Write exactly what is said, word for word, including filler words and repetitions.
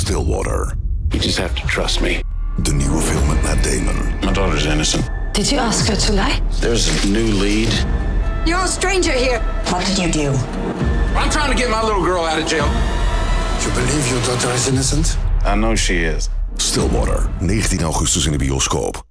Stillwater. You just have to trust me. De nieuwe film met Matt Damon. My daughter's innocent. Did you ask her to lie? There's a new lead. You're a stranger here. What did you do? I'm trying to get my little girl out of jail. You believe your daughter is innocent? I know she is. Stillwater, negentien augustus in de bioscoop.